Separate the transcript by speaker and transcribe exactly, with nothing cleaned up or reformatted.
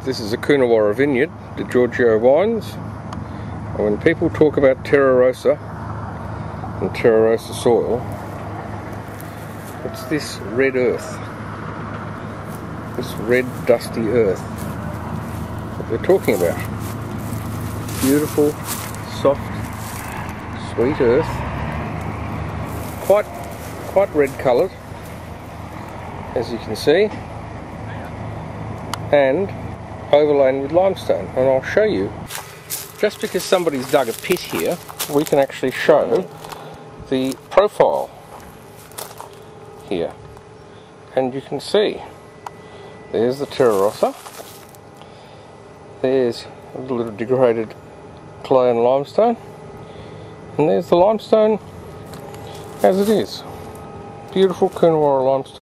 Speaker 1: This is a Coonawarra vineyard, the Giorgio wines. And when people talk about Terra rosa and Terra rosa soil, it's this red earth, this red dusty earth that they're talking about. Beautiful, soft, sweet earth, quite, quite red coloured, as you can see, and overlain with limestone. And I'll show you, just because somebody's dug a pit here, we can actually show the profile here, and you can see there's the Terra rosa, there's a little bit of degraded clay and limestone, and there's the limestone as it is. Beautiful Coonawarra limestone.